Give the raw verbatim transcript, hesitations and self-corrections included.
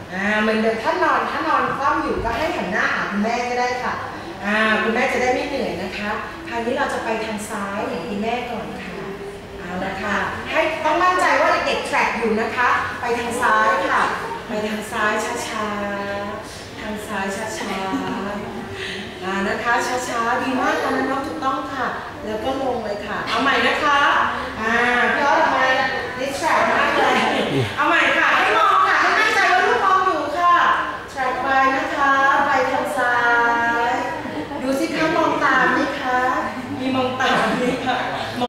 อ่าเหมือนเดิมถ้านอนถ้านอนคว่ำอยู่ก็ให้หันหน้าหาคุณแม่ก็ได้ค่ะอ่าคุณแม่จะได้ไม่เหนื่อยนะคะคราวนี้เราจะไปทางซ้ายของคุณแม่ก่อนค่ะเอาละค่ะให้ต้องมั่นใจว่าเด็กๆแทร็กอยู่นะคะไปทางซ้ายค่ะไปทางซ้ายช้าๆทางซ้ายช้าๆอ่านะคะช้าๆดีมากค่ะน้องๆถูกต้องค่ะแล้วก็ลงเลยค่ะเอาใหม่นะคะอ่าพี่ออสทำไมดิสแทรกมากเลยเอาใหม่